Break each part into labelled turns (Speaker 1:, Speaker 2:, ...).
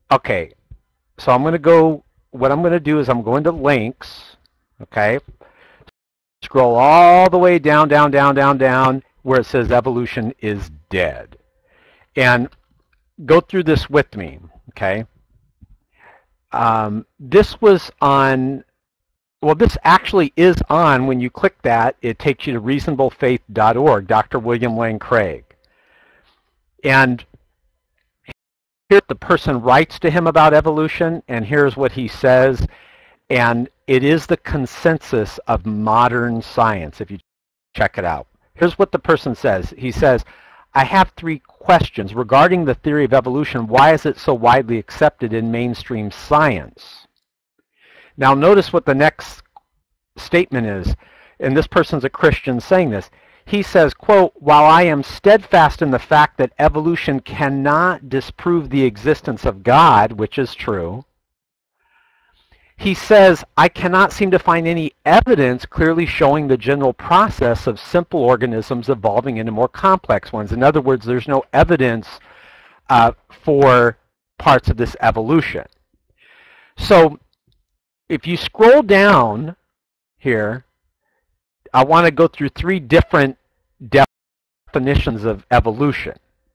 Speaker 1: Okay, so I'm going to go, what I'm going to do is I'm going to links, okay? Scroll all the way down, down, down, down, down, where it says evolution is dead. And go through this with me, okay? This was on, well, this actually is on, when you click that, it takes you to reasonablefaith.org, Dr. William Lane Craig. And here the person writes to him about evolution, and here's what he says, and it is the consensus of modern science, if you check it out. Here's what the person says. He says, I have 3 questions regarding the theory of evolution. Why is it so widely accepted in mainstream science? Now notice what the next statement is, and this person's a Christian saying this. He says, quote, while I am steadfast in the fact that evolution cannot disprove the existence of God, which is true, he says, I cannot seem to find any evidence clearly showing the general process of simple organisms evolving into more complex ones. In other words, there's no evidence for parts of this evolution. So if you scroll down here, I want to go through 3 different definitions of evolution.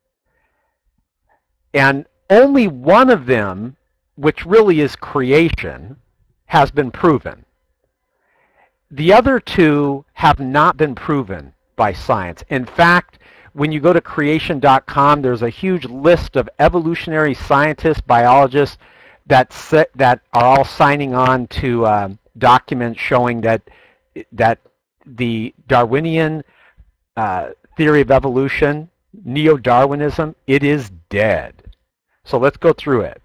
Speaker 1: And only one of them, which really is creation, has been proven. The other 2 have not been proven by science. In fact, when you go to creation.com, there's a huge list of evolutionary scientists, biologists that are all signing on to documents showing that the Darwinian theory of evolution, Neo-Darwinism, it is dead. So let's go through it.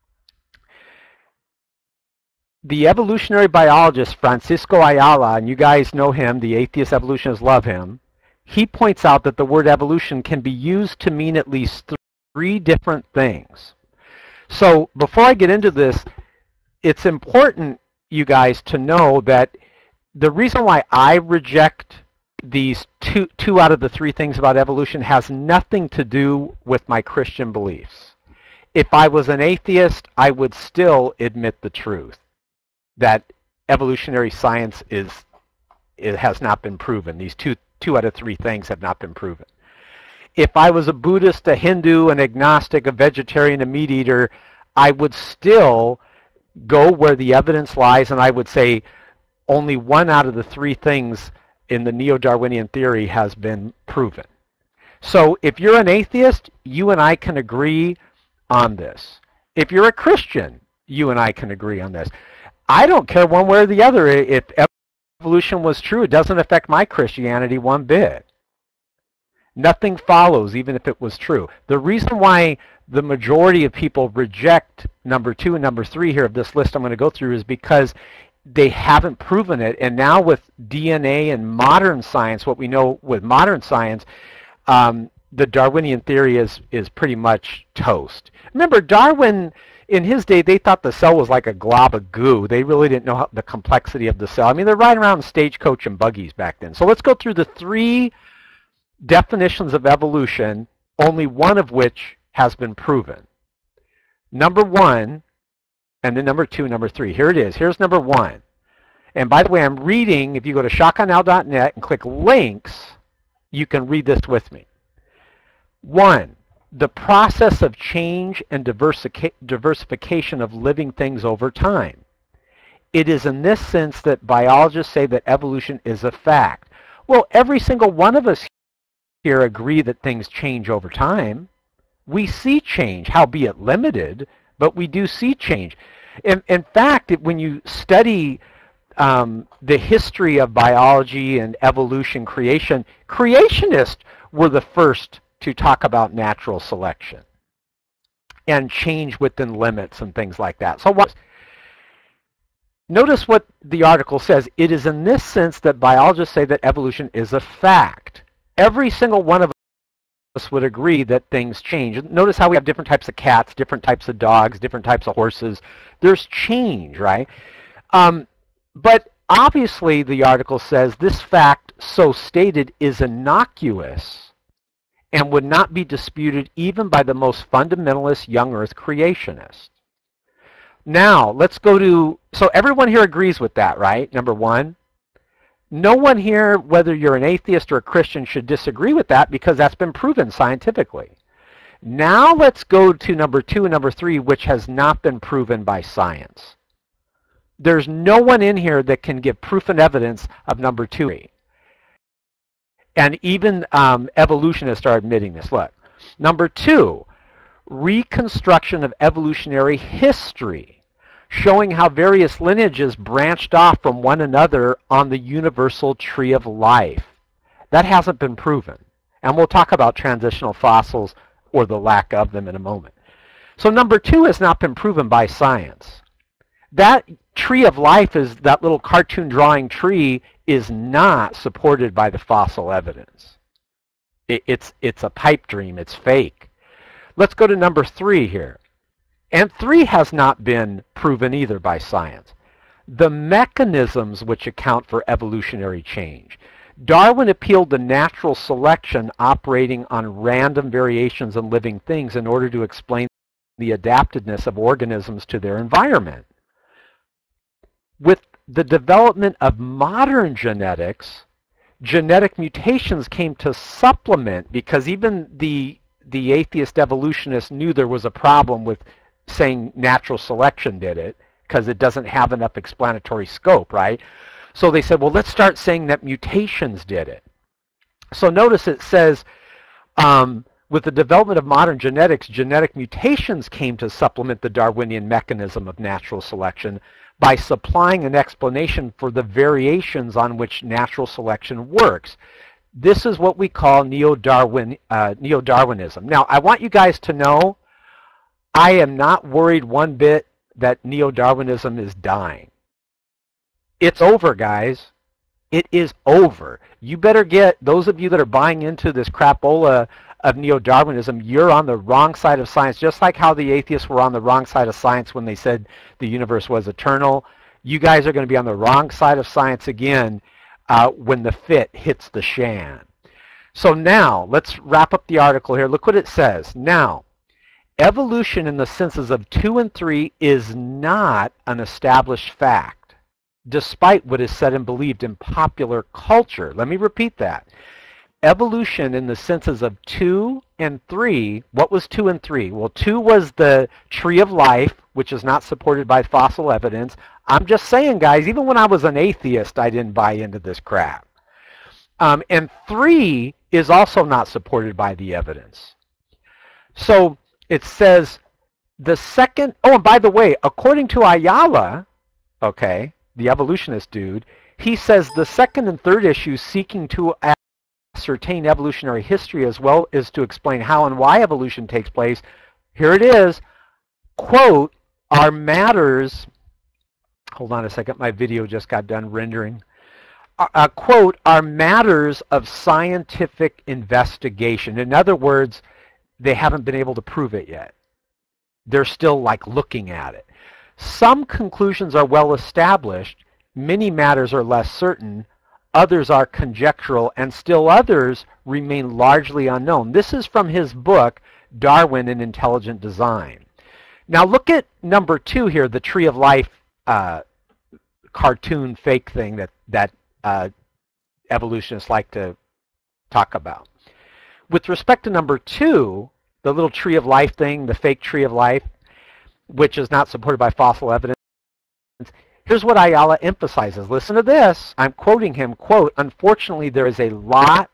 Speaker 1: The evolutionary biologist Francisco Ayala, and you guys know him, the atheist evolutionists love him, he points out that the word evolution can be used to mean at least 3 different things. So before I get into this, it's important, you guys, to know that the reason why I reject these two out of the 3 things about evolution has nothing to do with my Christian beliefs. If I was an atheist, I would still admit the truth that evolutionary science has not been proven. These two out of 3 things have not been proven. If I was a Buddhist, a Hindu, an agnostic, a vegetarian, a meat eater, I would still go where the evidence lies, and I would say only 1 out of the 3 things in the Neo-Darwinian theory has been proven. So if you're an atheist, you and I can agree on this. If you're a Christian, you and I can agree on this. I don't care one way or the other. If evolution was true, it doesn't affect my Christianity one bit. Nothing follows, even if it was true. The reason why the majority of people reject number 2 and number 3 here of this list I'm going to go through is because they haven't proven it. And now with DNA and modern science, what we know with modern science, the Darwinian theory is pretty much toast. Remember, Darwin, in his day, they thought the cell was like a glob of goo. They really didn't know the complexity of the cell. I mean, they're riding around in stagecoach and buggies back then. So let's go through the 3 definitions of evolution, only one of which has been proven. Number 1, and then number 2, number 3. Here it is. Here's number 1. And by the way, I'm reading, if you go to shotgunnow.net and click links, you can read this with me. 1, the process of change and diversification of living things over time. It is in this sense that biologists say that evolution is a fact. Well, every single one of us here agree that things change over time. We see change, howbeit limited, but we do see change. In fact, when you study the history of biology and evolution, creation, creationists were the first to talk about natural selection and change within limits and things like that. So notice what the article says. It is in this sense that biologists say that evolution is a fact. Every single one of us would agree that things change. Notice how we have different types of cats, different types of dogs, different types of horses. There's change, right? But obviously, the article says this fact so stated is innocuous and would not be disputed even by the most fundamentalist young earth creationists. Now, let's go to, so everyone here agrees with that, right? Number one. No one here, whether you're an atheist or a Christian, should disagree with that because that's been proven scientifically. Now let's go to number two and number three, which has not been proven by science. There's no one in here that can give proof and evidence of number two. And even evolutionists are admitting this. Look, number two, reconstruction of evolutionary history, showing how various lineages branched off from one another on the universal tree of life. That hasn't been proven. And we'll talk about transitional fossils or the lack of them in a moment. So number two has not been proven by science. That tree of life, is that little cartoon drawing tree, is not supported by the fossil evidence. It's a pipe dream. It's fake. Let's go to number three here. And three has not been proven either by science. The mechanisms which account for evolutionary change. Darwin appealed to natural selection operating on random variations in living things in order to explain the adaptedness of organisms to their environment. With the development of modern genetics, genetic mutations came to supplement, because even the atheist evolutionists knew there was a problem with saying natural selection did it, because it doesn't have enough explanatory scope, right? So they said, well, let's start saying that mutations did it. So notice it says, with the development of modern genetics, genetic mutations came to supplement the Darwinian mechanism of natural selection by supplying an explanation for the variations on which natural selection works. This is what we call Neo-Darwinism. Now, I want you guys to know, I am not worried one bit that Neo-Darwinism is dying. It's over, guys. It is over. You better get, those of you that are buying into this crapola of Neo-Darwinism, you're on the wrong side of science, just like how the atheists were on the wrong side of science when they said the universe was eternal. You guys are going to be on the wrong side of science again when the fit hits the shan. So now, let's wrap up the article here. Look what it says. Now, evolution in the senses of 2 and 3 is not an established fact, despite what is said and believed in popular culture. Let me repeat that. Evolution in the senses of 2 and 3, what was 2 and 3? Well, 2 was the tree of life, which is not supported by fossil evidence. I'm just saying, guys, even when I was an atheist, I didn't buy into this crap. And 3 is also not supported by the evidence. So it says the second, oh, and by the way, according to Ayala, okay, the evolutionist dude, he says the second and third issues seeking to ascertain evolutionary history as well as to explain how and why evolution takes place. Here it is, quote, are matters, hold on a second, my video just got done rendering. Quote, are matters of scientific investigation. In other words, they haven't been able to prove it yet. They're still like looking at it. Some conclusions are well established, many matters are less certain, others are conjectural, and still others remain largely unknown. This is from his book, Darwin and Intelligent Design. Now look at number 2 here, the Tree of Life cartoon fake thing that evolutionists like to talk about. With respect to number 2, the little Tree of Life thing, the fake Tree of Life, which is not supported by fossil evidence, here's what Ayala emphasizes. Listen to this. I'm quoting him, quote, unfortunately, there is a lot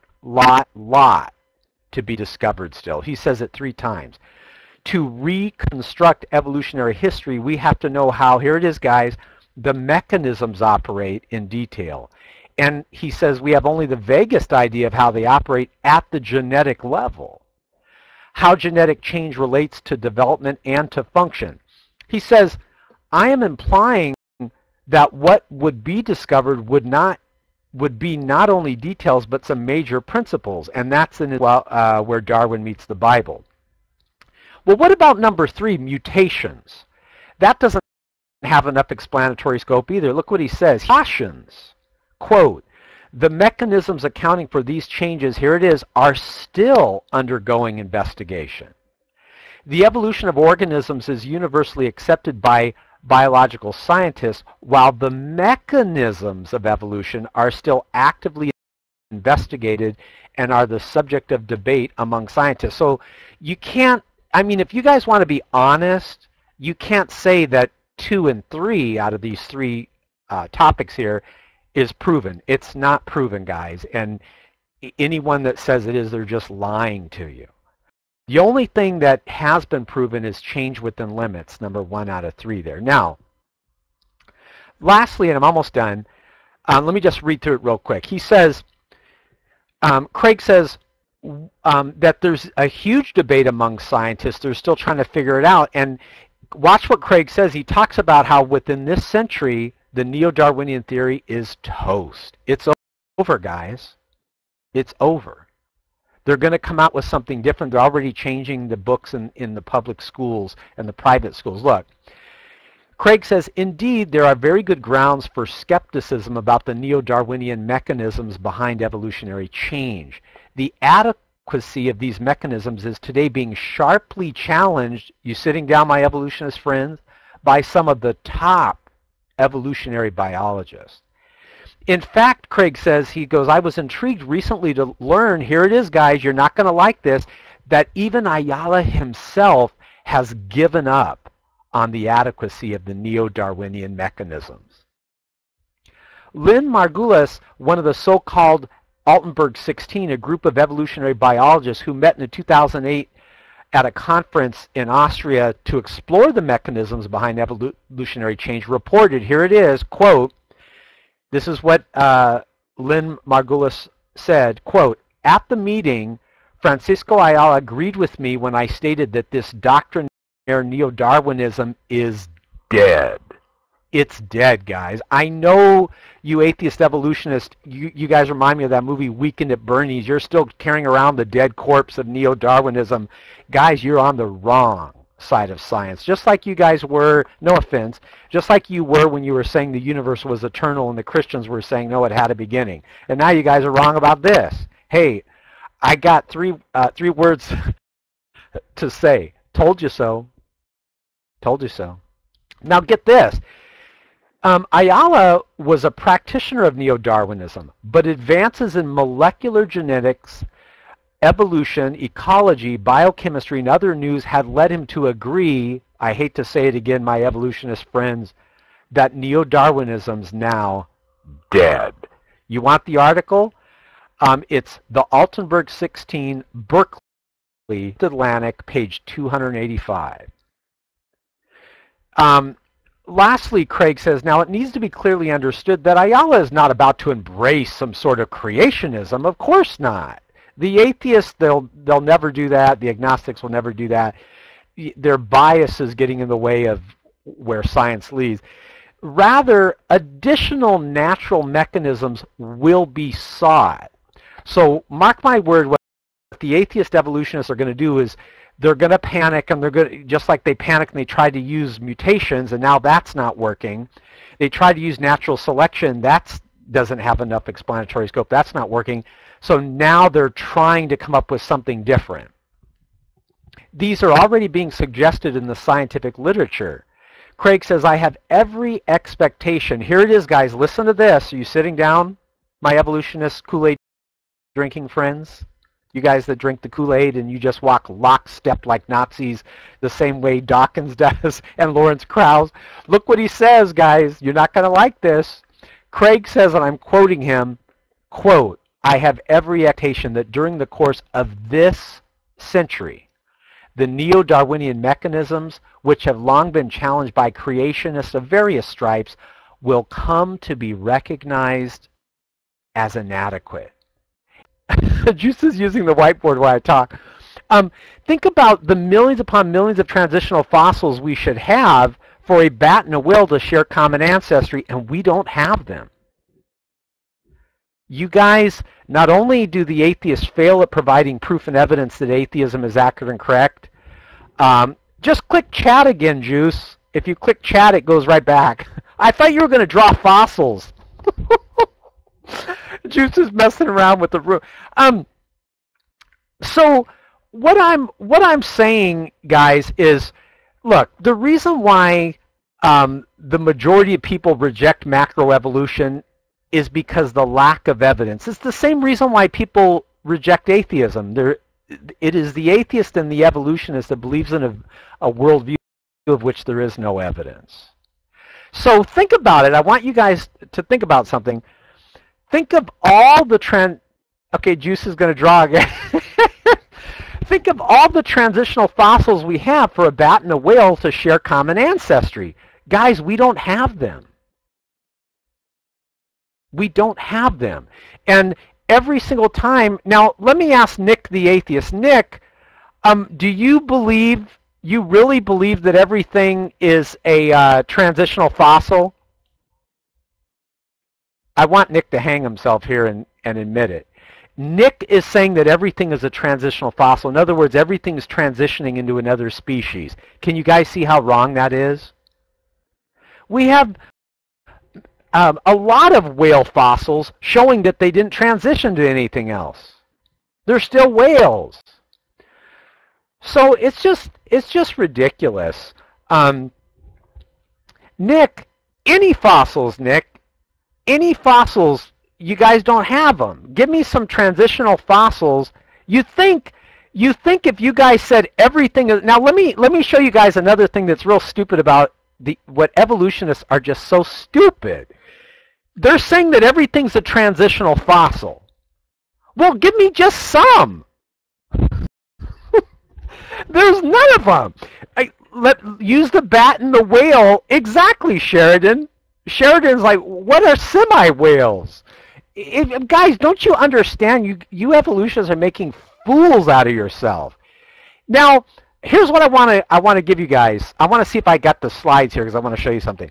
Speaker 1: to be discovered still. He says it 3 times. To reconstruct evolutionary history, we have to know how, here it is, guys, the mechanisms operate in detail. And he says we have only the vaguest idea of how they operate at the genetic level, how genetic change relates to development and to function. He says, I am implying that what would be discovered would be not only details but some major principles, and that's where Darwin meets the Bible. Well, what about number 3, mutations? That doesn't have enough explanatory scope either. Look what he says. He cautions, quote, the mechanisms accounting for these changes, here it is, are still undergoing investigation. The evolution of organisms is universally accepted by biological scientists, while the mechanisms of evolution are still actively investigated and are the subject of debate among scientists. So you can't, I mean, if you guys want to be honest, you can't say that 2 and 3 out of these 3 topics here is proven. It's not proven, guys. And anyone that says it is, they're just lying to you. The only thing that has been proven is change within limits, number 1 out of 3 there. Now, lastly, and I'm almost done, let me just read through it real quick. He says, Craig says that there's a huge debate among scientists. They're still trying to figure it out. And watch what Craig says. He talks about how within this century, the Neo-Darwinian theory is toast. It's over, guys. It's over. They're going to come out with something different. They're already changing the books in the public schools and the private schools. Look, Craig says, indeed, there are very good grounds for skepticism about the Neo-Darwinian mechanisms behind evolutionary change. The adequacy of these mechanisms is today being sharply challenged, you sitting down, my evolutionist friends, by some of the top evolutionary biologists. In fact, Craig says, he goes, I was intrigued recently to learn, here it is, guys, you're not going to like this, that even Ayala himself has given up on the adequacy of the Neo-Darwinian mechanisms. Lynn Margulis, one of the so-called Altenberg 16, a group of evolutionary biologists who met in 2008 at a conference in Austria to explore the mechanisms behind evolutionary change, reported, here it is, quote, this is what Lynn Margulis said, quote, at the meeting, Francisco Ayala agreed with me when I stated that this doctrine Neo-Darwinism is dead. It's dead, guys. I know you atheist evolutionists, you guys remind me of that movie Weekend at Bernie's. You're still carrying around the dead corpse of Neo-Darwinism. Guys, you're on the wrong side of science. Just like you guys were, no offense, just like you were when you were saying the universe was eternal and the Christians were saying, no, it had a beginning. And now you guys are wrong about this. Hey, I got three words to say. Told you so. Told you so. Now get this. Ayala was a practitioner of Neo-Darwinism, but advances in molecular genetics, evolution, ecology, biochemistry, and other news had led him to agree, I hate to say it again, my evolutionist friends, that Neo-Darwinism's now dead. You want the article? It's the Altenberg 16, Berkeley, Atlantic, page 285. Lastly, Craig says, now it needs to be clearly understood that Ayala is not about to embrace some sort of creationism. Of course not. The atheists, they'll never do that. The agnostics will never do that. Their bias is getting in the way of where science leads. Rather, additional natural mechanisms will be sought. So mark my word, what the atheist evolutionists are going to do is they're going to panic, and they're going to, just like they panicked and they tried to use mutations, and now that's not working. They tried to use natural selection. That doesn't have enough explanatory scope. That's not working. So now they're trying to come up with something different. These are already being suggested in the scientific literature. Craig says, I have every expectation. Here it is, guys. Listen to this. Are you sitting down, my evolutionist Kool-Aid drinking friends? You guys that drink the Kool-Aid and you just walk lockstep like Nazis the same way Dawkins does and Lawrence Krauss. Look what he says, guys. You're not going to like this. Craig says, and I'm quoting him, quote, I have every expectation that during the course of this century, the Neo-Darwinian mechanisms, which have long been challenged by creationists of various stripes, will come to be recognized as inadequate. Juice is using the whiteboard while I talk. Think about the millions upon millions of transitional fossils we should have for a bat and a whale to share common ancestry, and we don't have them. You guys, not only do the atheists fail at providing proof and evidence that atheism is accurate and correct, just click chat again, Juice. If you click chat, it goes right back. I thought you were going to draw fossils. Juice is messing around with the room. So what I'm saying, guys, is, look, the reason why the majority of people reject macroevolution is because the lack of evidence. It's the same reason why people reject atheism. It is the atheist and the evolutionist that believes in a worldview of which there is no evidence. So think about it. I want you guys to think about something. Think of all the okay, Juice is going to draw again. Think of all the transitional fossils we have for a bat and a whale to share common ancestry. Guys, we don't have them. We don't have them. And every single time, now let me ask Nick the atheist. Nick, do you really believe that everything is a transitional fossil? I want Nick to hang himself here and admit it. Nick is saying that everything is a transitional fossil. In other words, everything is transitioning into another species. Can you guys see how wrong that is? We have a lot of whale fossils showing that they didn't transition to anything else. They're still whales. So it's just ridiculous. Nick, any fossils, any fossils, you guys don't have them. Give me some transitional fossils. You think if you guys said everything is, now let me show you guys another thing that's real stupid about what evolutionists are just so stupid. They're saying that everything's a transitional fossil. Well, give me just some. There's none of them. Use the bat and the whale. Exactly, Sheridan. Sheridan's like, what are semi-whales? Guys, don't you understand? You evolutionists are making fools out of yourself. Now, here's what I want to give you guys. I want to see if I got the slides here because I want to show you something.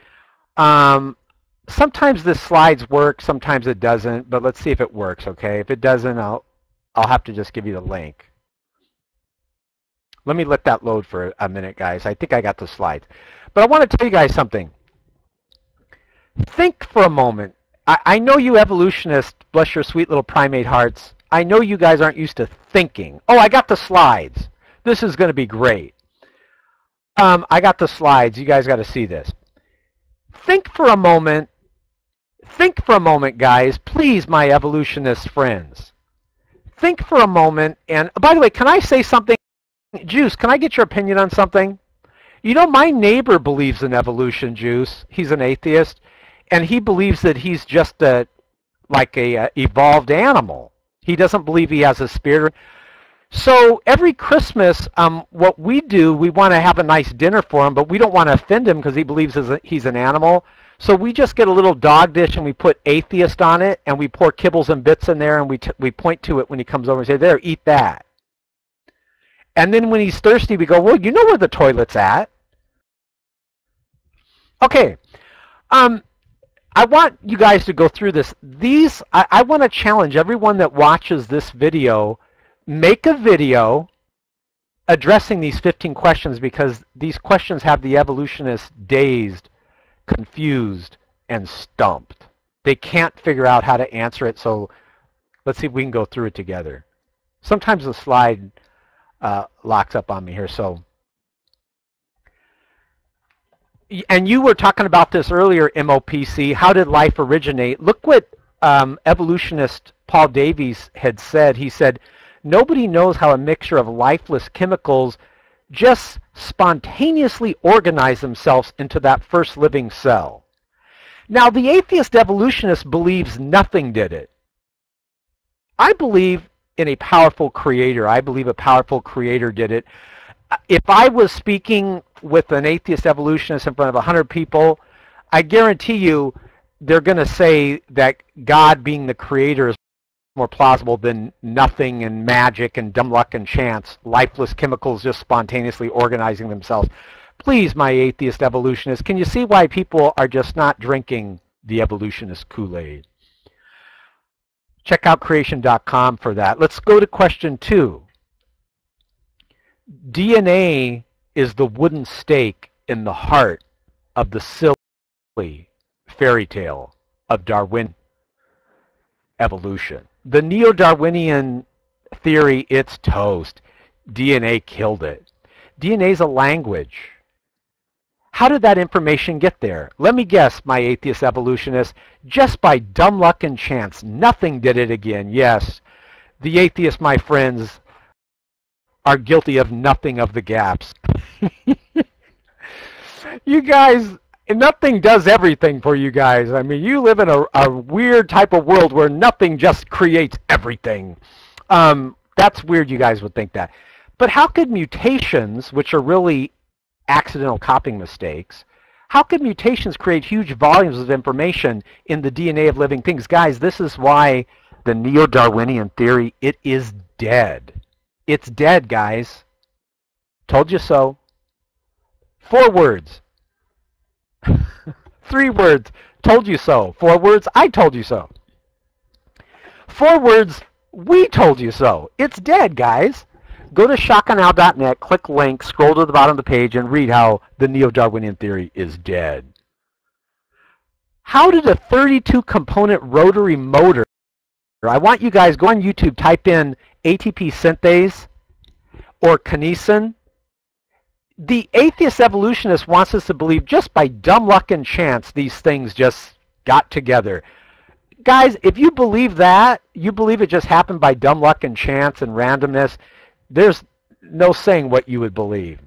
Speaker 1: Sometimes the slides work, sometimes it doesn't, but let's see if it works, okay? If it doesn't, I'll have to just give you the link. Let me let that load for a minute, guys. I think I got the slides. But I want to tell you guys something. Think for a moment. I know you evolutionists, bless your sweet little primate hearts, I know you guys aren't used to thinking. Oh, I got the slides. This is going to be great. I got the slides. You guys got to see this. Think for a moment. Think for a moment, guys. Please, my evolutionist friends. Think for a moment. And by the way, can I say something? Juice, can I get your opinion on something? You know, my neighbor believes in evolution, Juice. He's an atheist. And he believes that he's just like a evolved animal. He doesn't believe he has a spirit. So every Christmas, what we do, we want to have a nice dinner for him, but we don't want to offend him because he believes he's an animal. So we just get a little dog dish and we put atheist on it, and we pour kibbles and bits in there, and we point to it when he comes over and say, there, eat that. And then when he's thirsty, we go, well, you know where the toilet's at. Okay. I want you guys to go through this. I want to challenge everyone that watches this video, make a video addressing these 15 questions, because these questions have the evolutionists dazed, confused, and stumped. They can't figure out how to answer it, so let's see if we can go through it together. Sometimes the slide locks up on me here, so. And you were talking about this earlier, MOPC. How did life originate? Look what evolutionist Paul Davies had said. He said, nobody knows how a mixture of lifeless chemicals just spontaneously organize themselves into that first living cell. Now, the atheist evolutionist believes nothing did it. I believe in a powerful creator. I believe a powerful creator did it. If I was speaking with an atheist evolutionist in front of 100 people, I guarantee you they're going to say that God being the creator is more plausible than nothing and magic and dumb luck and chance, lifeless chemicals just spontaneously organizing themselves. Please, my atheist evolutionists, can you see why people are just not drinking the evolutionist Kool-Aid? Check out creation.com for that. Let's go to question 2. DNA is the wooden stake in the heart of the silly fairy tale of Darwin evolution. The Neo-Darwinian theory, it's toast. DNA killed it. DNA is a language. How did that information get there? Let me guess, my atheist evolutionist, just by dumb luck and chance. Nothing did it again. Yes, the atheists, my friends, are guilty of nothing of the gaps. You guys, nothing does everything for you guys. I mean, you live in a weird type of world where nothing just creates everything. That's weird you guys would think that. But how could mutations, which are really accidental copying mistakes, how could mutations create huge volumes of information in the DNA of living things? Guys, this is why the Neo-Darwinian theory, it is dead. It's dead, guys. Told you so. 4 words. 3 words. Told you so. 4 words. I told you so. 4 words. We told you so. It's dead, guys. Go to shakanow.net, click link, scroll to the bottom of the page, and read how the Neo-Darwinian theory is dead. How did a 32-component rotary motor, I want you guys, go on YouTube, type in ATP synthase or kinesin. The atheist evolutionist wants us to believe just by dumb luck and chance these things just got together. Guys, if you believe that, you believe it just happened by dumb luck and chance and randomness, there's no saying what you would believe.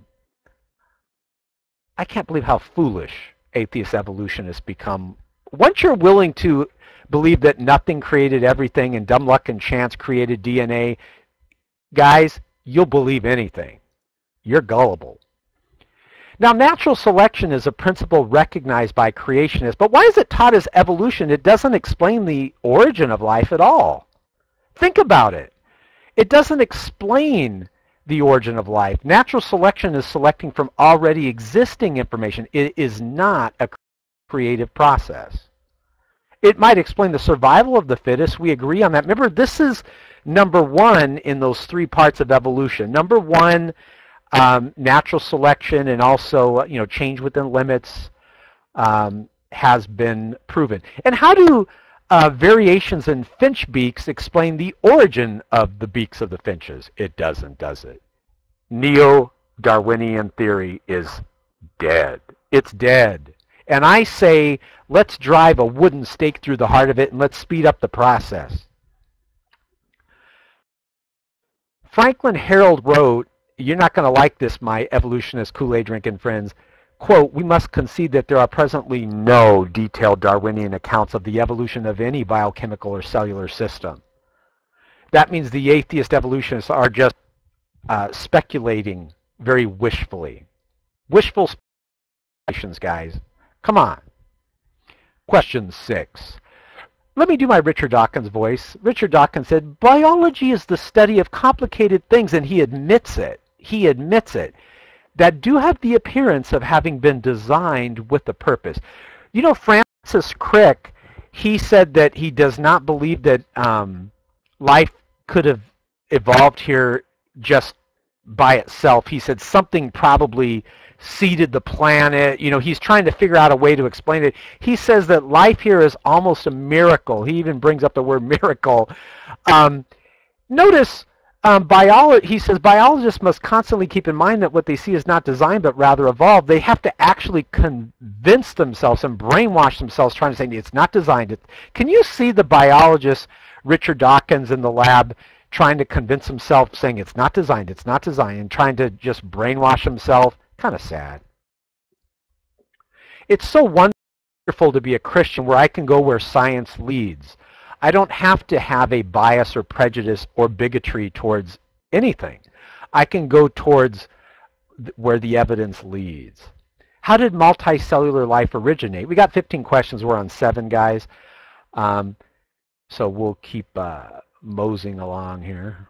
Speaker 1: I can't believe how foolish atheist evolutionists become. Once you're willing to believe that nothing created everything and dumb luck and chance created DNA, guys, you'll believe anything. You're gullible. Now, natural selection is a principle recognized by creationists, but why is it taught as evolution? It doesn't explain the origin of life at all. Think about it. It doesn't explain the origin of life. Natural selection is selecting from already existing information. It is not a creative process. It might explain the survival of the fittest. We agree on that. Remember, this is number 1 in those 3 parts of evolution. Number 1, natural selection and also change within limits has been proven. And how do variations in finch beaks explain the origin of the beaks of the finches? It doesn't, does it? Neo-Darwinian theory is dead. It's dead. And I say, let's drive a wooden stake through the heart of it and let's speed up the process. Franklin Herald wrote, you're not going to like this, my evolutionist Kool-Aid drinking friends, quote, we must concede that there are presently no detailed Darwinian accounts of the evolution of any biochemical or cellular system. That means the atheist evolutionists are just speculating very wishfully. Wishful speculations, guys. Come on. Question 6. Let me do my Richard Dawkins voice. Richard Dawkins said, biology is the study of complicated things, and he admits it. He admits it. That do have the appearance of having been designed with a purpose. You know, Francis Crick, he said that he does not believe that life could have evolved here just by itself. He said something probably seeded the planet. You know, he's trying to figure out a way to explain it. He says that life here is almost a miracle. He even brings up the word miracle. Notice he says biologists must constantly keep in mind that what they see is not designed but rather evolved. They have to actually convince themselves and brainwash themselves trying to say it's not designed. Can you see the biologist Richard Dawkins in the lab trying to convince himself, saying it's not designed, and trying to just brainwash himself? Kind of sad. It's so wonderful to be a Christian where I can go where science leads. I don't have to have a bias or prejudice or bigotry towards anything. I can go towards where the evidence leads. How did multicellular life originate? We got 15 questions. We're on 7, guys. So we'll keep moseying along here.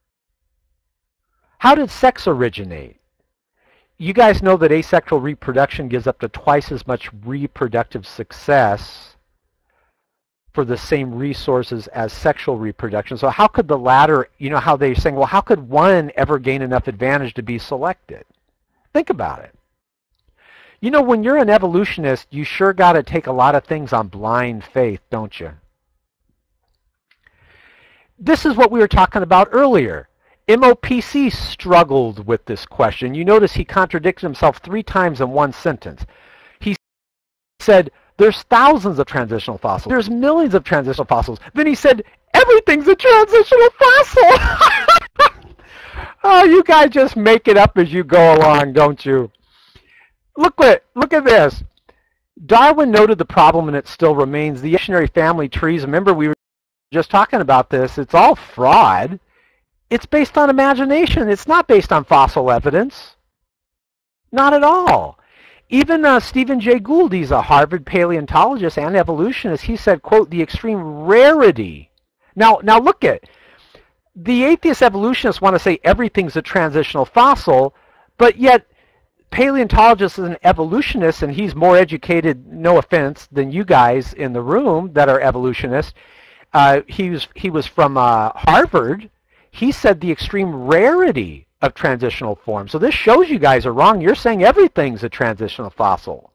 Speaker 1: How did sex originate? You guys know that asexual reproduction gives up to twice as much reproductive success for the same resources as sexual reproduction. So how could the latter, you know how they're saying, well, how could one ever gain enough advantage to be selected? Think about it. You know, when you're an evolutionist, you sure got to take a lot of things on blind faith, don't you? This is what we were talking about earlier. MOPC struggled with this question. You notice he contradicted himself 3 times in one sentence. He said, there's thousands of transitional fossils. There's millions of transitional fossils. Then he said, everything's a transitional fossil. Oh, you guys just make it up as you go along, don't you? Look at this. Darwin noted the problem, and it still remains. The evolutionary family trees, remember we were just talking about this, it's all fraud. It's based on imagination. It's not based on fossil evidence. Not at all. Even Stephen Jay Gould, he's a Harvard paleontologist and evolutionist, he said, quote, the extreme rarity. Now look at the atheist evolutionists want to say everything's a transitional fossil, but yet paleontologist is an evolutionist, and he's more educated, no offense, than you guys in the room that are evolutionists. He was from Harvard. He said the extreme rarity of transitional forms. So this shows you guys are wrong. You're saying everything's a transitional fossil.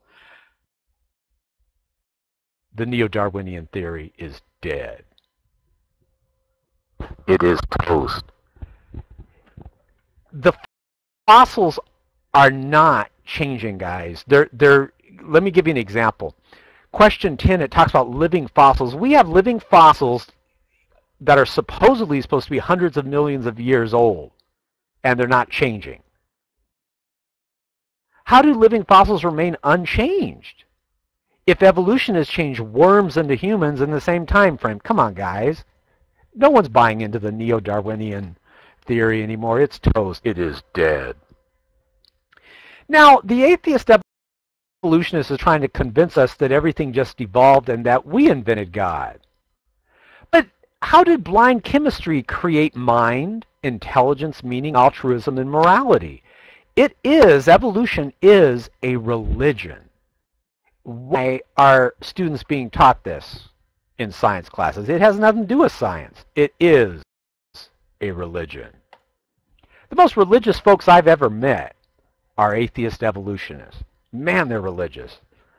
Speaker 1: The Neo-Darwinian theory is dead. It is toast. The fossils are not changing, guys. Let me give you an example. Question 10, it talks about living fossils. We have living fossils that are supposedly supposed to be hundreds of millions of years old, and they're not changing. How do living fossils remain unchanged if evolution has changed worms into humans in the same time frame? Come on, guys. No one's buying into the Neo-Darwinian theory anymore. It's toast. It is dead. Now, the atheist evolutionist is trying to convince us that everything just evolved and that we invented God. But how did blind chemistry create mind, intelligence, meaning, altruism, and morality? Evolution is a religion. Why are students being taught this in science classes? It has nothing to do with science. It is a religion. The most religious folks I've ever met are atheist evolutionists. Man, they're religious.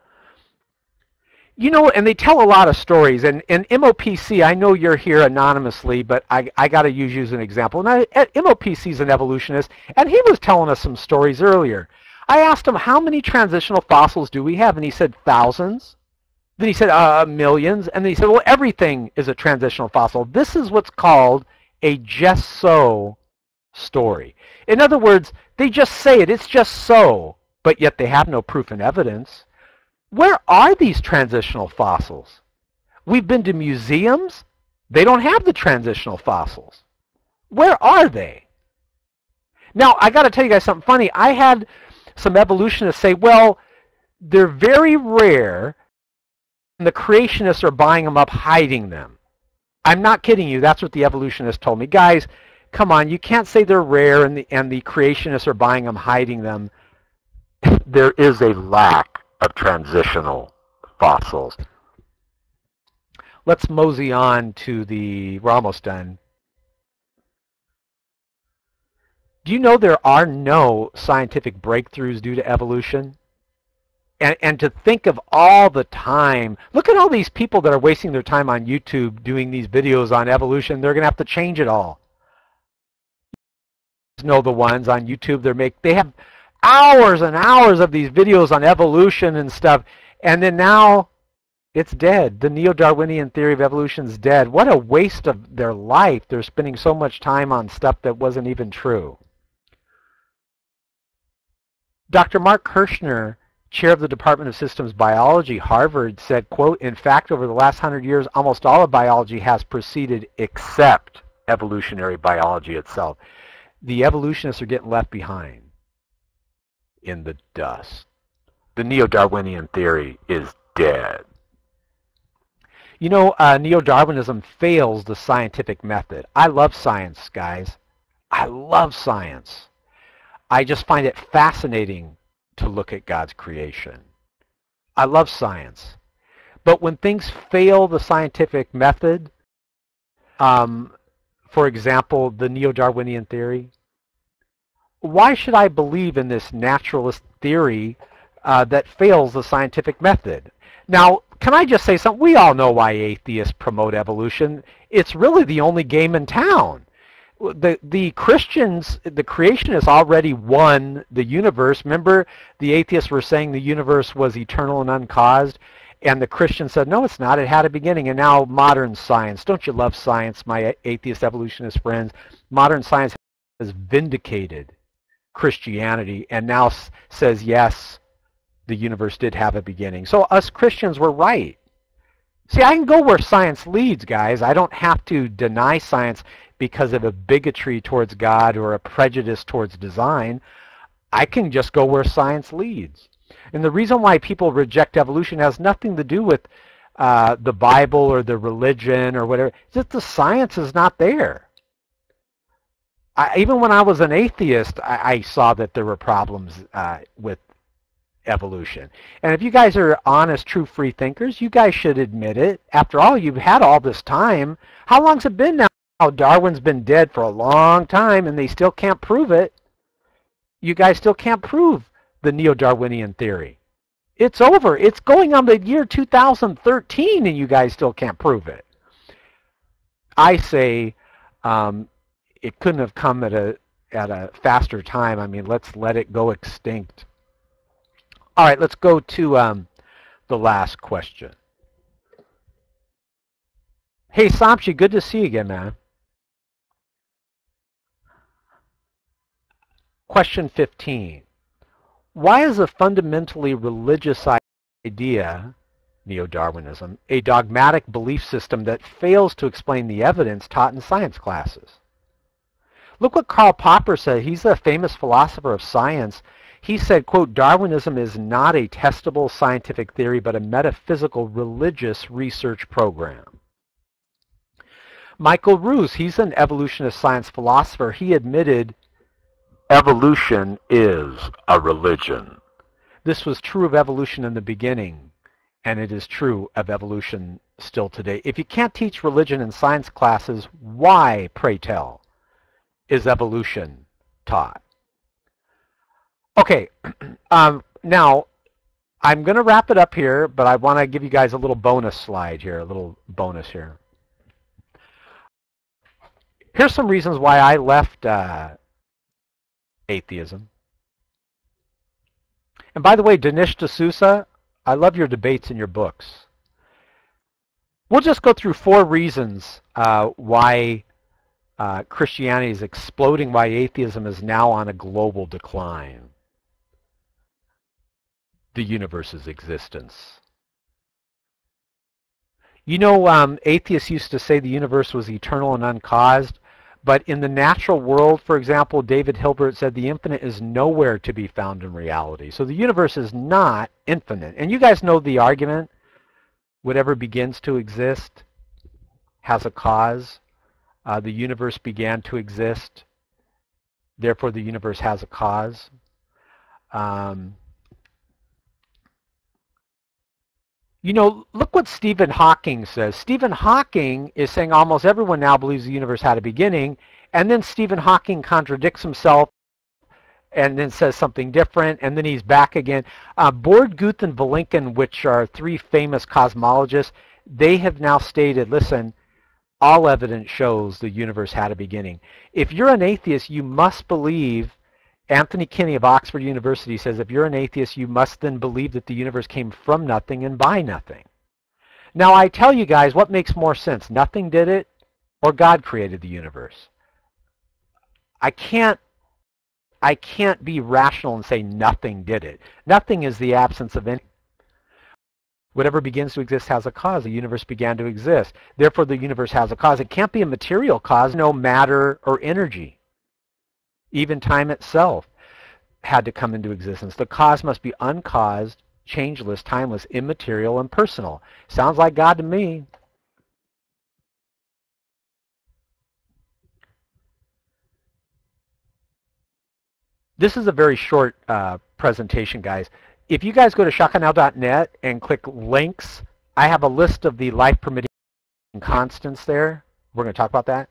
Speaker 1: You know, and they tell a lot of stories. And MOPC, I know you're here anonymously, but I got to use you as an example. Now, MOPC is an evolutionist, and he was telling us some stories earlier. I asked him, how many transitional fossils do we have? And he said, thousands. Then he said, millions. And then he said, well, everything is a transitional fossil. This is what's called a just so story. In other words, they just say it. It's just so, but yet they have no proof and evidence. Where are these transitional fossils? We've been to museums. They don't have the transitional fossils. Where are they? Now, I got to tell you guys something funny. I had some evolutionists say, well, they're very rare, and the creationists are buying them up, hiding them. I'm not kidding you. That's what the evolutionists told me. Guys, come on. You can't say they're rare and the creationists are buying them, hiding them. There is a lack of transitional fossils. Let's mosey on to we're almost done. Do you know there are no scientific breakthroughs due to evolution? And to think of all the time, look at all these people that are wasting their time on YouTube doing these videos on evolution. They're going to have to change it all. You know the ones on YouTube, they have hours and hours of these videos on evolution and stuff, and then now it's dead. The Neo-Darwinian theory of evolution is dead. What a waste of their life. They're spending so much time on stuff that wasn't even true. Dr. Mark Kirshner, chair of the Department of Systems Biology, Harvard, said, quote, in fact, over the last 100 years, almost all of biology has proceeded except evolutionary biology itself. The evolutionists are getting left behind in the dust. The Neo-Darwinian theory is dead. You know, Neo-Darwinism fails the scientific method. I love science, guys. I love science. I just find it fascinating to look at God's creation. I love science. But when things fail the scientific method, for example, the Neo-Darwinian theory, why should I believe in this naturalist theory that fails the scientific method? Now, can I just say something? We all know why atheists promote evolution. It's really the only game in town. the Christians, the creationists already won the universe. Remember, the atheists were saying the universe was eternal and uncaused, and the Christians said, no, it's not. It had a beginning. And now modern science, don't you love science, my atheist evolutionist friends? Modern science has vindicated Christianity and now says, yes, the universe did have a beginning. So us Christians were right. See, I can go where science leads, guys. I don't have to deny science because of a bigotry towards God or a prejudice towards design. I can just go where science leads. And the reason why people reject evolution has nothing to do with the Bible or the religion or whatever. It's just the science is not there. Even when I was an atheist, I saw that there were problems with evolution. And if you guys are honest, true free thinkers, you guys should admit it. After all, you've had all this time. How long's it been now? Darwin's been dead for a long time and they still can't prove it. You guys still can't prove the Neo-Darwinian theory. It's over. It's going on the year 2013 and you guys still can't prove it. I say it couldn't have come at a faster time. I mean, let's let it go extinct. All right, let's go to the last question. Hey, Samshi, good to see you again, man. Question 15. Why is a fundamentally religious idea, Neo-Darwinism, a dogmatic belief system that fails to explain the evidence taught in science classes? Look what Karl Popper said. He's a famous philosopher of science. He said, quote, Darwinism is not a testable scientific theory, but a metaphysical religious research program. Michael Ruse, he's an evolutionist science philosopher. He admitted evolution is a religion. This was true of evolution in the beginning, and it is true of evolution still today. If you can't teach religion in science classes, why, pray tell, is evolution taught? Okay, now I'm going to wrap it up here, but I want to give you guys a little bonus slide here, a little bonus here. Here's some reasons why I left atheism. And by the way, Dinesh D'Souza, I love your debates in your books. We'll just go through 4 reasons why Christianity is exploding, why atheism is now on a global decline. The universe's existence. You know, atheists used to say the universe was eternal and uncaused, but in the natural world, for example, David Hilbert said the infinite is nowhere to be found in reality. So the universe is not infinite. And you guys know the argument, whatever begins to exist has a cause. The universe began to exist, therefore the universe has a cause. You know, look what Stephen Hawking says. Stephen Hawking is saying almost everyone now believes the universe had a beginning, and then Stephen Hawking contradicts himself and then says something different, and then he's back again. Boord, Guth, and Vilenkin, which are 3 famous cosmologists, they have now stated, listen, all evidence shows the universe had a beginning. If you're an atheist, you must believe, Anthony Kinney of Oxford University says, if you're an atheist, you must then believe that the universe came from nothing and by nothing. Now, I tell you guys, what makes more sense? Nothing did it, or God created the universe? I can't be rational and say nothing did it. Nothing is the absence of anything. Whatever begins to exist has a cause. The universe began to exist. Therefore, the universe has a cause. It can't be a material cause, no matter or energy. Even time itself had to come into existence. The cause must be uncaused, changeless, timeless, immaterial, and personal. Sounds like God to me. This is a very short presentation, guys. If you guys go to shakanal.net and click links, I have a list of the life permitting constants there. We're going to talk about that.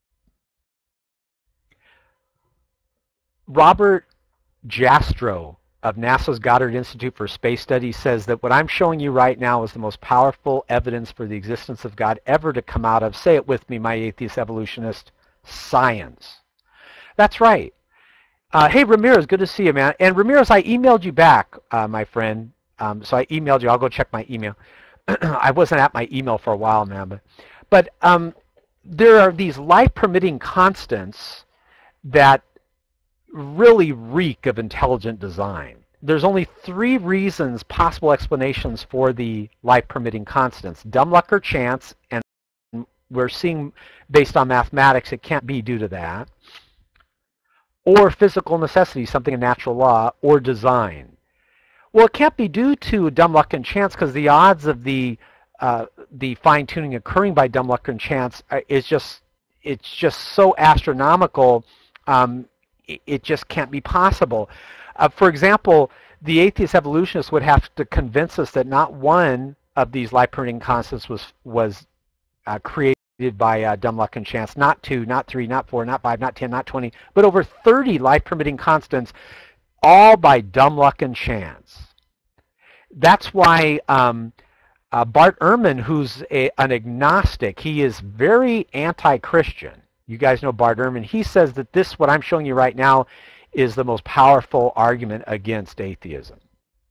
Speaker 1: Robert Jastrow of NASA's Goddard Institute for Space Studies says that what I'm showing you right now is the most powerful evidence for the existence of God ever to come out of, say it with me, my atheist evolutionist, science. That's right. Hey, Ramirez, good to see you, man. And Ramirez, I emailed you back, my friend. So I emailed you. I'll go check my email. I wasn't at my email for a while, man. But there are these life-permitting constants that really reek of intelligent design. There's only 3 reasons, possible explanations for the life-permitting constants. Dumb luck or chance, and we're seeing, based on mathematics, it can't be due to that. Or physical necessity, something in natural law, or design. Well, it can't be due to dumb luck and chance because the odds of the fine-tuning occurring by dumb luck and chance it's just so astronomical. It just can't be possible. For example, the atheist evolutionists would have to convince us that not one of these life-permitting constants was created by dumb luck and chance. Not 2, not 3, not 4, not 5, not 10, not 20, but over 30 life-permitting constants, all by dumb luck and chance. That's why Bart Ehrman, who's an agnostic, he is very anti-Christian. You guys know Bart Ehrman. He says that this, what I'm showing you right now, is the most powerful argument against atheism.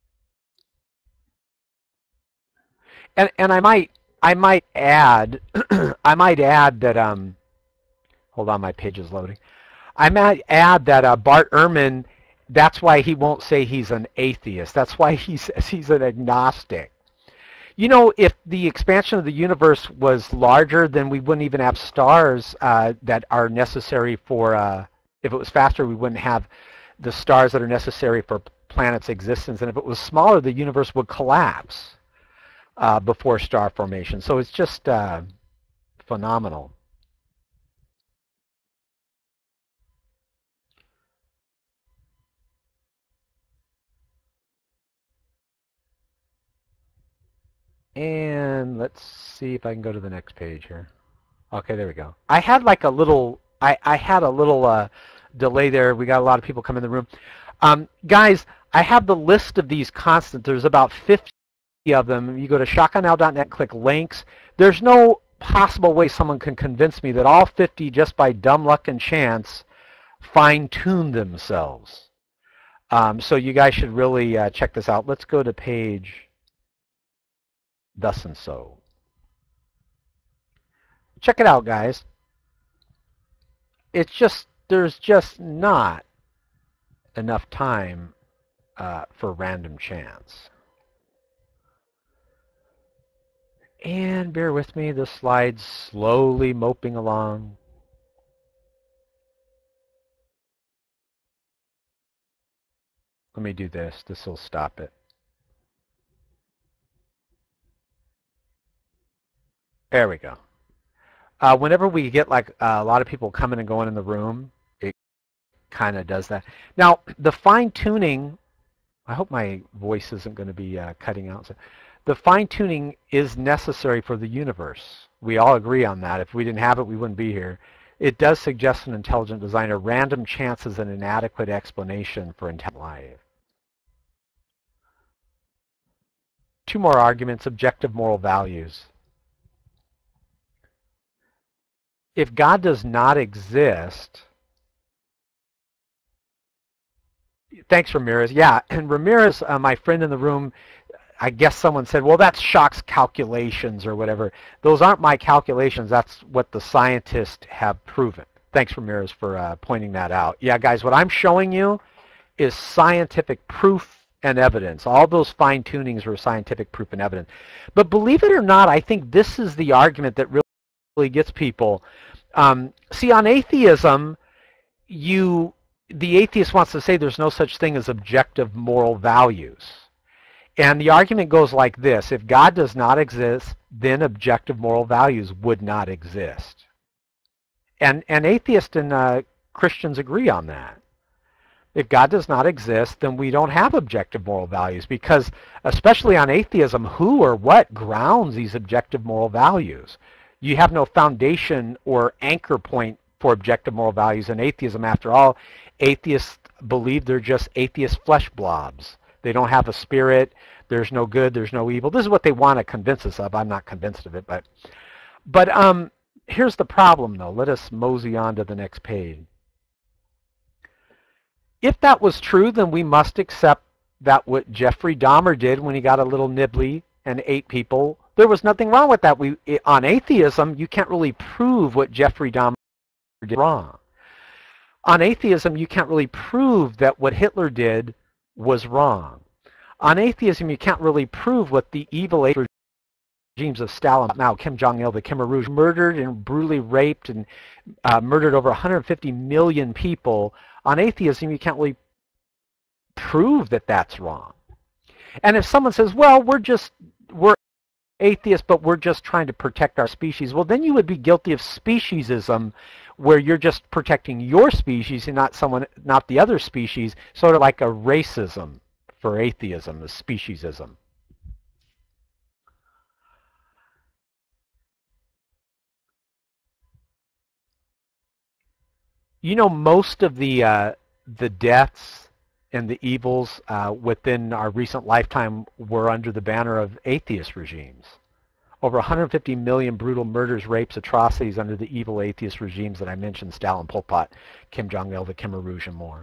Speaker 1: And I might add that hold on, my page is loading. I might add that Bart Ehrman, that's why he won't say he's an atheist. That's why he says he's an agnostic. You know, if the expansion of the universe was larger, then we wouldn't even have stars that are necessary for, if it was faster, we wouldn't have the stars that are necessary for planets' existence. And if it was smaller, the universe would collapse before star formation. So it's just phenomenal. And let's see if I can go to the next page here. Okay, there we go. I had like a little, I had a little delay there. We got a lot of people come in the room. Guys, I have the list of these constants. There's about 50 of them. You go to shotgunnow.net, click links. There's no possible way someone can convince me that all 50, just by dumb luck and chance, fine-tune themselves. So you guys should really check this out. Let's go to page thus and so. Check it out, guys. It's just, there's just not enough time for random chance. And bear with me, the slide's slowly moping along. Let me do this. This will stop it. There we go. Whenever we get like a lot of people coming and going in the room, it kind of does that. Now, the fine-tuning, I hope my voice isn't going to be cutting out. So the fine-tuning is necessary for the universe. We all agree on that. If we didn't have it, we wouldn't be here. It does suggest an intelligent designer. Random chance is an inadequate explanation for intelligent life. 2 more arguments, objective moral values. If God does not exist, thanks, Ramirez. Yeah, and Ramirez, my friend in the room, I guess someone said, well, that's Schoch's calculations or whatever. Those aren't my calculations. That's what the scientists have proven. Thanks, Ramirez, for pointing that out. Yeah, guys, what I'm showing you is scientific proof and evidence. All those fine-tunings were scientific proof and evidence. But believe it or not, I think this is the argument that really gets people. See, on atheism, the atheist wants to say there's no such thing as objective moral values. And the argument goes like this: if God does not exist, then objective moral values would not exist. And atheists and Christians agree on that. If God does not exist, then we don't have objective moral values, because especially on atheism, who or what grounds these objective moral values? You have no foundation or anchor point for objective moral values in atheism. After all, atheists believe they're just atheist flesh blobs. They don't have a spirit. There's no good. There's no evil. This is what they want to convince us of. I'm not convinced of it, but here's the problem, though. Let us mosey on to the next page. If that was true, then we must accept that what Jeffrey Dahmer did when he got a little nibbly and ate people, there was nothing wrong with that. On atheism, you can't really prove what Jeffrey Dahmer did wrong. On atheism, you can't really prove that what Hitler did was wrong. On atheism, you can't really prove what the evil regimes of Stalin, now Kim Jong-il, the Khmer Rouge, murdered and brutally raped and murdered over 150 million people. On atheism, you can't really prove that that's wrong. And if someone says, well, we're atheists, but we're just trying to protect our species, well, then you would be guilty of speciesism, where you're just protecting your species and not the other species, sort of like a racism for atheism, is speciesism. You know, most of the deaths and the evils within our recent lifetime were under the banner of atheist regimes. Over 150 million brutal murders, rapes, atrocities under the evil atheist regimes that I mentioned: Stalin, Pol Pot, Kim Jong-il, the Khmer Rouge, and more.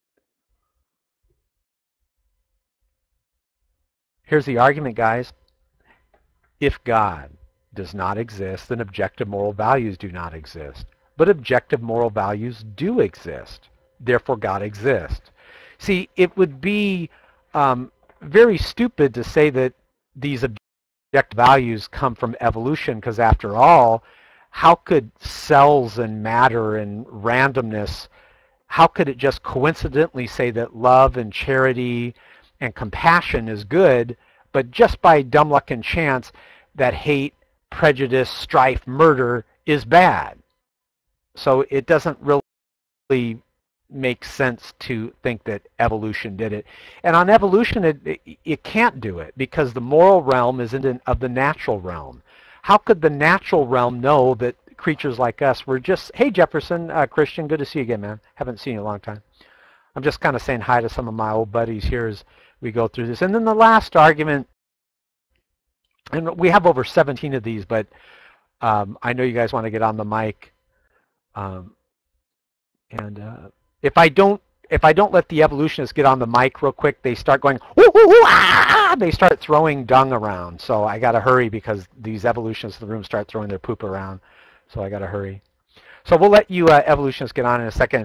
Speaker 1: Here's the argument, guys. If God does not exist, then objective moral values do not exist. But objective moral values do exist. Therefore, God exists. See, it would be very stupid to say that these objective values come from evolution, because after all, how could cells and matter and randomness, how could it just coincidentally say that love and charity and compassion is good, but just by dumb luck and chance that hate, prejudice, strife, murder is bad? So it doesn't really make sense to think that evolution did it. And on evolution, it can't do it, because the moral realm is of the natural realm. How could the natural realm know that creatures like us were just, hey Jefferson, Christian, good to see you again, man. Haven't seen you in a long time. I'm just kind of saying hi to some of my old buddies here as we go through this. And then the last argument, and we have over 17 of these, but I know you guys want to get on the mic. If I don't let the evolutionists get on the mic real quick, they start going, woo, woo, woo, ah! They start throwing dung around. So I got to hurry, because these evolutionists in the room start throwing their poop around. So I got to hurry. So we'll let you evolutionists get on in a second.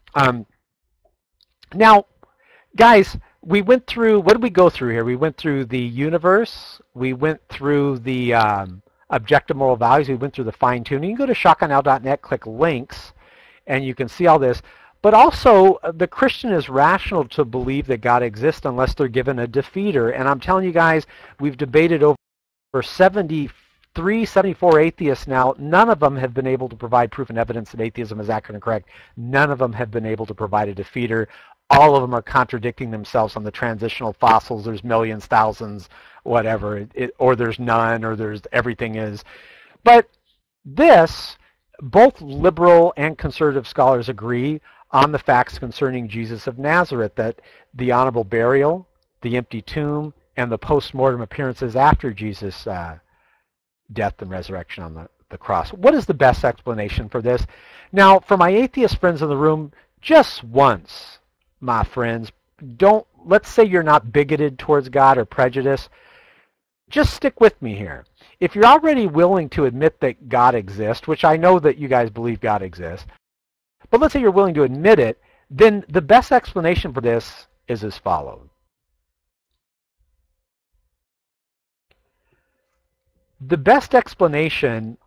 Speaker 1: Now, guys, we went through, what did we go through here? We went through the universe. We went through the objective moral values. We went through the fine-tuning. You can go to shotgunow.net, click links, and you can see all this. But also, the Christian is rational to believe that God exists unless they're given a defeater. And I'm telling you guys, we've debated over 73, 74 atheists now. None of them have been able to provide proof and evidence that atheism is accurate and correct. None of them have been able to provide a defeater. All of them are contradicting themselves on the transitional fossils. There's millions, thousands, whatever, or there's none, or there's everything is. But this, both liberal and conservative scholars agree on the facts concerning Jesus of Nazareth, that the honorable burial, the empty tomb, and the post-mortem appearances after Jesus' death and resurrection on the cross. What is the best explanation for this? Now, for my atheist friends in the room, just once, my friends, let's say you're not bigoted towards God or prejudiced. Just stick with me here. If you're already willing to admit that God exists, which I know that you guys believe God exists, but let's say you're willing to admit it, then the best explanation for this is as follows. The best explanation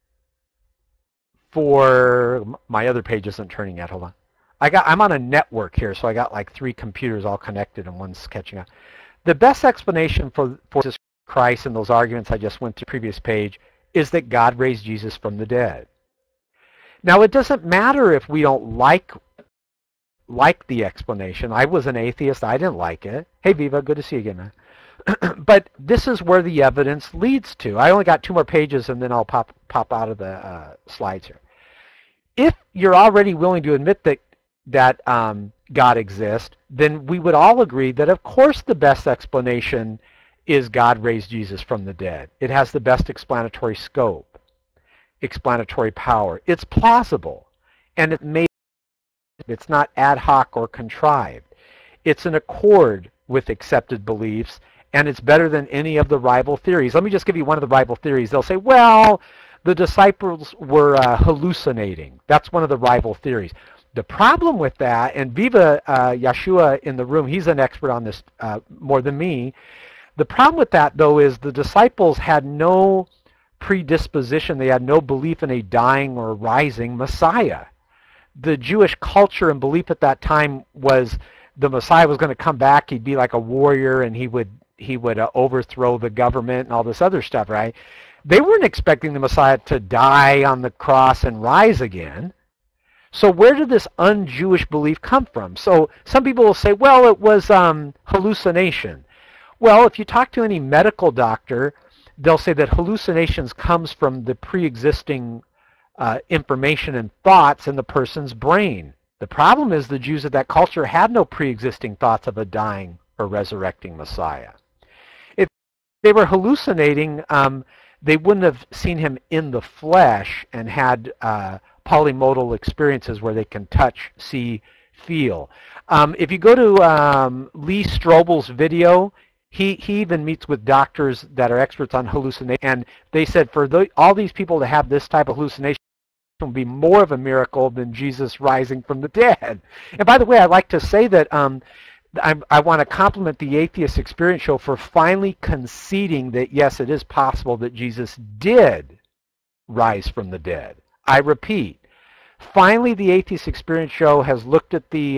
Speaker 1: for, my other page isn't turning yet, hold on. I'm on a network here, so I got like 3 computers all connected and one's catching up. The best explanation for Jesus Christ and those arguments I just went to the previous page is that God raised Jesus from the dead. Now, it doesn't matter if we don't like the explanation. I was an atheist. I didn't like it. Hey, Viva, good to see you again, man. But this is where the evidence leads to. I only got 2 more pages, and then I'll pop out of the slides here. If you're already willing to admit that that God exists, then we would all agree that of course the best explanation is God raised Jesus from the dead. It has the best explanatory scope, explanatory power. It's plausible, and it's not ad hoc or contrived. It's in accord with accepted beliefs, and it's better than any of the rival theories. Let me just give you one of the rival theories. They'll say, well, the disciples were hallucinating. That's one of the rival theories. The problem with that, and Viva Yeshua in the room, he's an expert on this more than me. The problem with that, though, is the disciples had no predisposition. They had no belief in a dying or rising Messiah. The Jewish culture and belief at that time was the Messiah was going to come back. He'd be like a warrior, and he would overthrow the government and all this other stuff, right? They weren't expecting the Messiah to die on the cross and rise again. So where did this un-Jewish belief come from? So some people will say, well, it was hallucination. Well, if you talk to any medical doctor, they'll say that hallucinations comes from the pre-existing information and thoughts in the person's brain. The problem is the Jews of that culture had no pre-existing thoughts of a dying or resurrecting Messiah. If they were hallucinating, they wouldn't have seen him in the flesh and had polymodal experiences where they can touch, see, feel. If you go to Lee Strobel's video, he even meets with doctors that are experts on hallucination, and they said for all these people to have this type of hallucination would be more of a miracle than Jesus rising from the dead. And by the way, I'd like to say that I want to compliment the Atheist Experience Show for finally conceding that, yes, it is possible that Jesus did rise from the dead. I repeat, finally the Atheist Experience Show has looked at the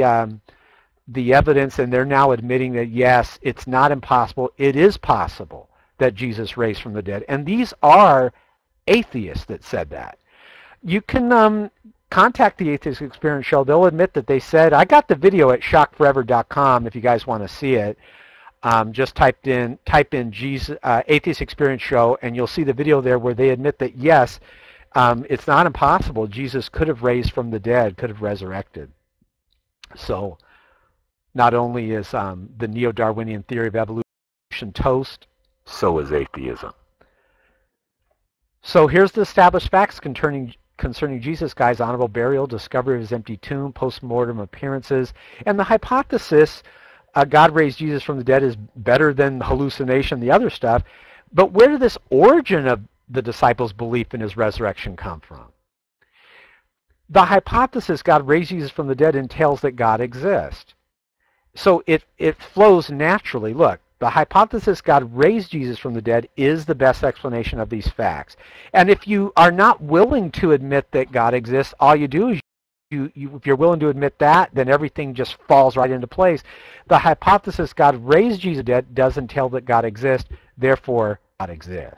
Speaker 1: evidence, and they're now admitting that, yes, it's not impossible. It is possible that Jesus raised from the dead. And these are atheists that said that. You can contact the Atheist Experience Show. They'll admit that they said, I got the video at shockforever.com if you guys want to see it. Just type in Jesus, Atheist Experience Show, and you'll see the video there where they admit that, yes, it's not impossible. Jesus could have raised from the dead, could have resurrected. So not only is the Neo-Darwinian theory of evolution toast, so is atheism. So here's the established facts concerning Jesus, guys: honorable burial, discovery of his empty tomb, post-mortem appearances, and the hypothesis God raised Jesus from the dead is better than hallucination, the other stuff. But where did this origin of the disciples' belief in his resurrection come from? The hypothesis God raised Jesus from the dead entails that God exists. So it flows naturally. Look, the hypothesis God raised Jesus from the dead is the best explanation of these facts. And if you are not willing to admit that God exists, all you do is if you're willing to admit that, then everything just falls right into place. The hypothesis God raised Jesus from the dead does entail that God exists, therefore God exists.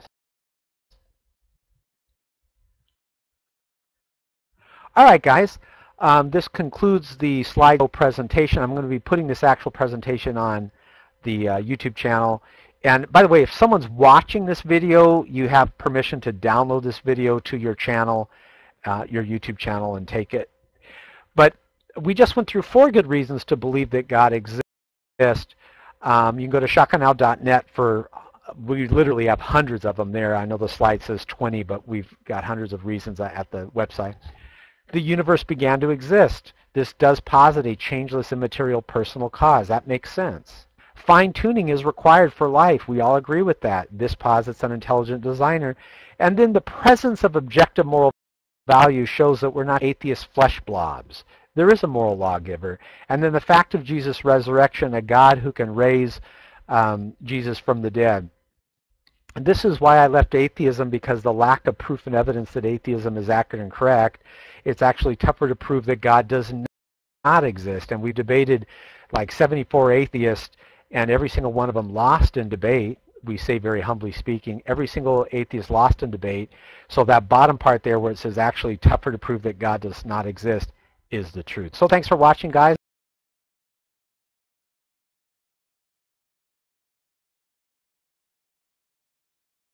Speaker 1: All right, guys. This concludes the slideshow presentation. I'm going to be putting this actual presentation on the YouTube channel. And by the way, if someone's watching this video, you have permission to download this video to your channel, your YouTube channel, and take it. But we just went through 4 good reasons to believe that God exists. You can go to shotgunnow.net for, we literally have hundreds of them there. I know the slide says 20, but we've got hundreds of reasons at the website. The universe began to exist. This does posit a changeless, immaterial, personal cause. That makes sense. Fine-tuning is required for life. We all agree with that. This posits an intelligent designer. And then the presence of objective moral value shows that we're not atheist flesh blobs. There is a moral lawgiver. And then the fact of Jesus' resurrection, a God who can raise Jesus from the dead. And this is why I left atheism, because the lack of proof and evidence that atheism is accurate and correct, it's actually tougher to prove that God does not exist. And we've debated like 74 atheists, and every single one of them lost in debate. We say, very humbly speaking, every single atheist lost in debate. So that bottom part there where it says actually tougher to prove that God does not exist is the truth. So thanks for watching, guys.